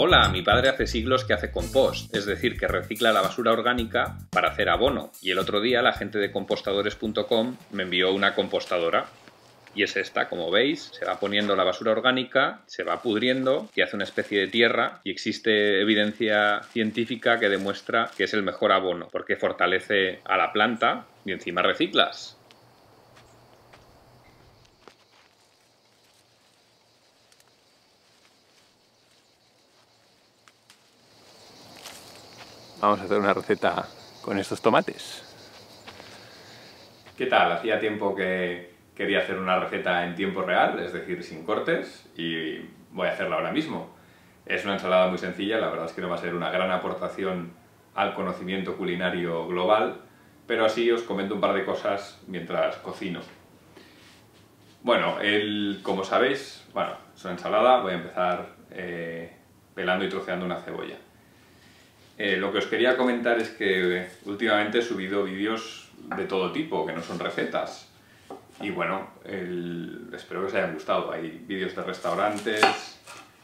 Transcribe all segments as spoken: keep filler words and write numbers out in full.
Hola, mi padre hace siglos que hace compost, es decir, que recicla la basura orgánica para hacer abono. Y el otro día la gente de compostadores punto com me envió una compostadora. Y es esta, como veis, se va poniendo la basura orgánica, se va pudriendo y hace una especie de tierra, y existe evidencia científica que demuestra que es el mejor abono, porque fortalece a la planta y encima reciclas. Vamos a hacer una receta con estos tomates. ¿Qué tal? Hacía tiempo que quería hacer una receta en tiempo real, es decir, sin cortes, y voy a hacerla ahora mismo. Es una ensalada muy sencilla, la verdad es que no va a ser una gran aportación al conocimiento culinario global, pero así os comento un par de cosas mientras cocino. Bueno, el, como sabéis, bueno, es una ensalada, voy a empezar eh, pelando y troceando una cebolla. Eh, lo que os quería comentar es que últimamente he subido vídeos de todo tipo, que no son recetas. Y bueno, el, espero que os hayan gustado. Hay vídeos de restaurantes,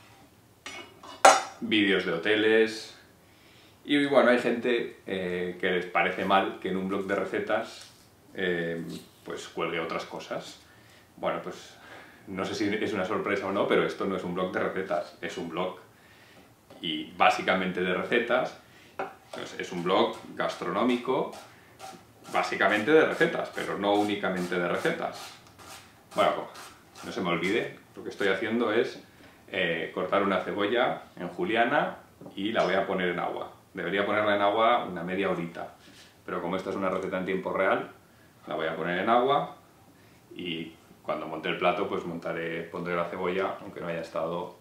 vídeos de hoteles. Y bueno, hay gente eh, que les parece mal que en un blog de recetas eh, pues cuelgue otras cosas. Bueno, pues no sé si es una sorpresa o no, pero esto no es un blog de recetas, es un blog y básicamente de recetas. Pues es un blog gastronómico, básicamente de recetas, pero no únicamente de recetas. Bueno, no se me olvide, lo que estoy haciendo es eh, cortar una cebolla en juliana y la voy a poner en agua. Debería ponerla en agua una media horita, pero como esta es una receta en tiempo real, la voy a poner en agua y cuando monte el plato pues montaré, pondré la cebolla, aunque no haya estado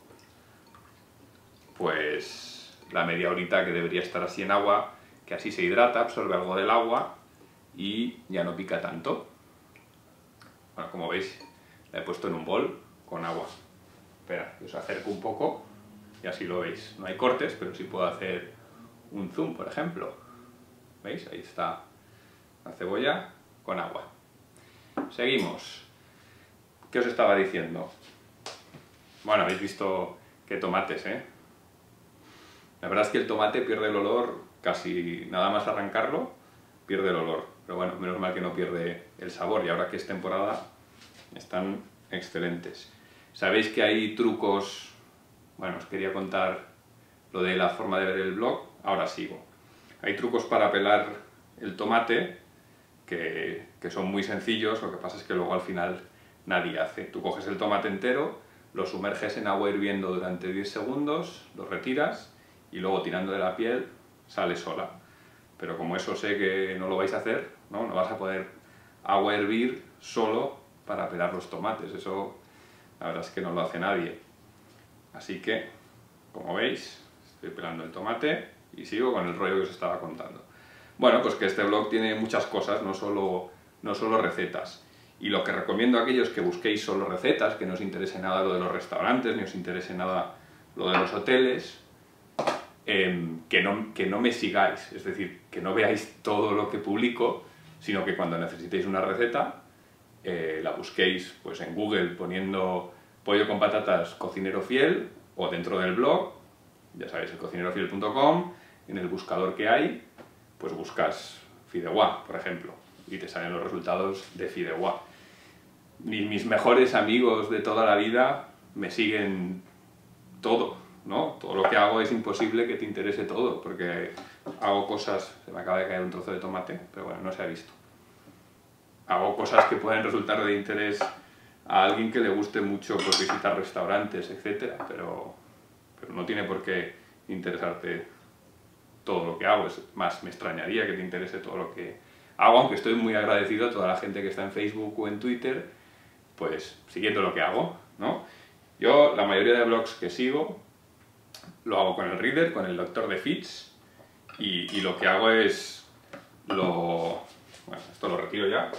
pues la media horita que debería estar así en agua, que así se hidrata, absorbe algo del agua y ya no pica tanto. Bueno, como veis, la he puesto en un bol con agua. Espera, os acerco un poco y así lo veis. No hay cortes, pero sí puedo hacer un zoom, por ejemplo. ¿Veis? Ahí está la cebolla con agua. Seguimos. ¿Qué os estaba diciendo? Bueno, habéis visto qué tomates, ¿eh? La verdad es que el tomate pierde el olor casi nada más arrancarlo, pierde el olor. Pero bueno, menos mal que no pierde el sabor y ahora que es temporada están excelentes. Sabéis que hay trucos, bueno, os quería contar lo de la forma de ver el blog, ahora sigo. Hay trucos para pelar el tomate que, que son muy sencillos, lo que pasa es que luego al final nadie hace. Tú coges el tomate entero, lo sumerges en agua hirviendo durante diez segundos, lo retiras y luego tirando de la piel sale sola. Pero como eso sé que no lo vais a hacer, ¿no? No vas a poner agua a hervir solo para pelar los tomates, eso la verdad es que no lo hace nadie. Así que, como veis, estoy pelando el tomate y sigo con el rollo que os estaba contando. Bueno, pues que este blog tiene muchas cosas, no solo, no solo recetas. Y lo que recomiendo a aquellos que busquéis solo recetas, que no os interese nada lo de los restaurantes, ni os interese nada lo de los hoteles, Eh, que, no, que no me sigáis, es decir, que no veáis todo lo que publico, sino que cuando necesitéis una receta eh, la busquéis pues, en Google poniendo pollo con patatas cocinero fiel o dentro del blog, ya sabéis, el cocinero fiel punto com, en el buscador que hay, pues buscas fideuà, por ejemplo, y te salen los resultados de fideuà. Mis, mis mejores amigos de toda la vida me siguen todo. ¿No? Todo lo que hago es imposible que te interese todo, porque hago cosas, se me acaba de caer un trozo de tomate, pero bueno, no se ha visto. Hago cosas que pueden resultar de interés a alguien que le guste mucho pues, visitar restaurantes, etcétera, pero, pero no tiene por qué interesarte todo lo que hago, es más, me extrañaría que te interese todo lo que hago, aunque estoy muy agradecido a toda la gente que está en Facebook o en Twitter, pues siguiendo lo que hago, ¿no? Yo, la mayoría de blogs que sigo, lo hago con el Reader, con el lector de feeds, y, y lo que hago es lo... bueno, esto lo retiro ya,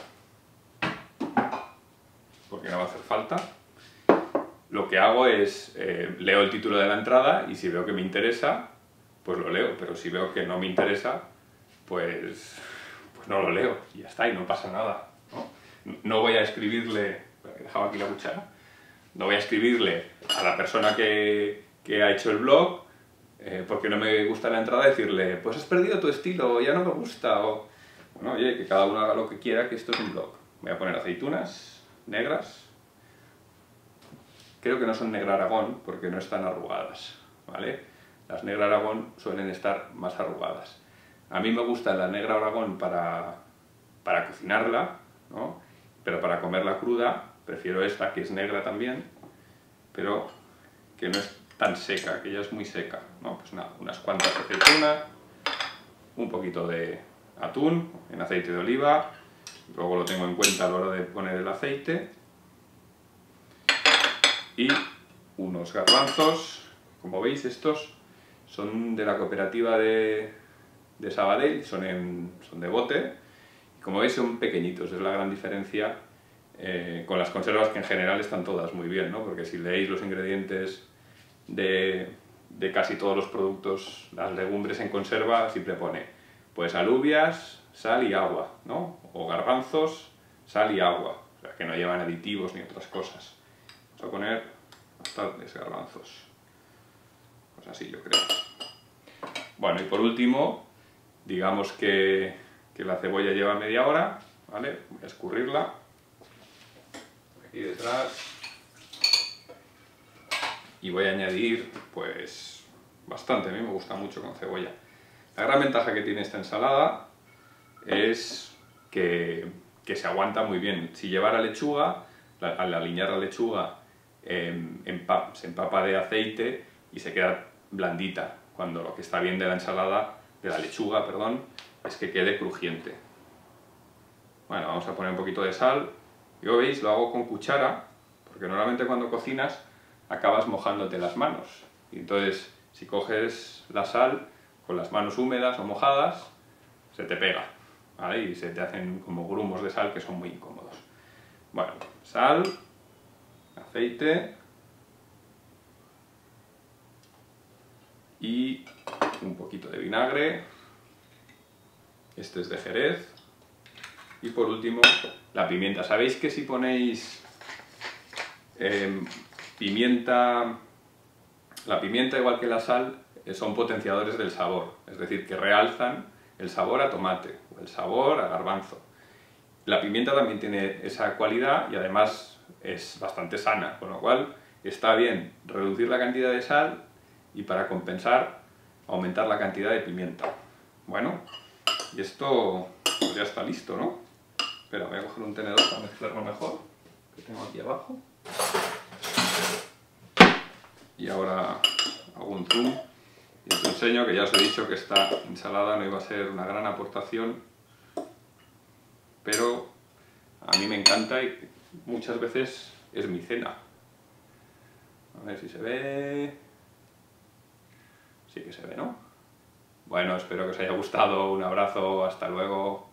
porque no va a hacer falta. Lo que hago es, eh, leo el título de la entrada y si veo que me interesa, pues lo leo, pero si veo que no me interesa, pues, pues no lo leo, y ya está, y no pasa nada, ¿no? No voy a escribirle, he dejado aquí la cuchara, no voy a escribirle a la persona que... que ha hecho el blog eh, porque no me gusta la entrada decirle, pues has perdido tu estilo, ya no me gusta, o... Bueno, oye, que cada uno haga lo que quiera, que esto es un blog. Voy a poner aceitunas negras. Creo que no son negra Aragón porque no están arrugadas, ¿vale? Las negra Aragón suelen estar más arrugadas. A mí me gusta la negra Aragón para, para cocinarla, ¿no? Pero para comerla cruda prefiero esta, que es negra también, pero que no es tan seca, que ya es muy seca, ¿no? Pues nada, unas cuantas aceitunas, un poquito de atún en aceite de oliva, luego lo tengo en cuenta a la hora de poner el aceite, y unos garbanzos. Como veis, estos son de la cooperativa de, de Sabadell, son, en, son de bote, y como veis son pequeñitos, es la gran diferencia eh, con las conservas, que en general están todas muy bien, ¿no? Porque si leéis los ingredientes de, de casi todos los productos, las legumbres en conserva, siempre pone pues alubias, sal y agua, ¿no? O garbanzos, sal y agua, o sea que no llevan aditivos ni otras cosas. Vamos a poner bastantes garbanzos, pues así yo creo. Bueno, y por último, digamos que, que la cebolla lleva media hora, ¿vale? Voy a escurrirla aquí detrás y voy a añadir pues bastante, a mí me gusta mucho con cebolla. La gran ventaja que tiene esta ensalada es que, que se aguanta muy bien. Si llevara lechuga, la, al alinear la lechuga eh, empap, se empapa de aceite y se queda blandita, cuando lo que está bien de la ensalada, de la lechuga, perdón, es que quede crujiente. Bueno, vamos a poner un poquito de sal. Yo, veis, lo hago con cuchara, porque normalmente cuando cocinas acabas mojándote las manos. Y entonces, si coges la sal con las manos húmedas o mojadas, se te pega, ¿vale? Y se te hacen como grumos de sal que son muy incómodos. Bueno, sal, aceite y un poquito de vinagre. Este es de Jerez. Y por último, la pimienta. ¿Sabéis que si ponéis eh, pimienta, la pimienta igual que la sal, eh, son potenciadores del sabor? Es decir, que realzan el sabor a tomate o el sabor a garbanzo. La pimienta también tiene esa cualidad y además es bastante sana, con lo cual está bien reducir la cantidad de sal y, para compensar, aumentar la cantidad de pimienta. Bueno, y esto pues ya está listo, ¿no? Espera, voy a coger un tenedor para mezclarlo mejor, que tengo aquí abajo. Y ahora hago un zoom y os enseño, que ya os he dicho que esta ensalada no iba a ser una gran aportación, pero a mí me encanta y muchas veces es mi cena. A ver si se ve... Sí que se ve, ¿no? Bueno, espero que os haya gustado, un abrazo, hasta luego.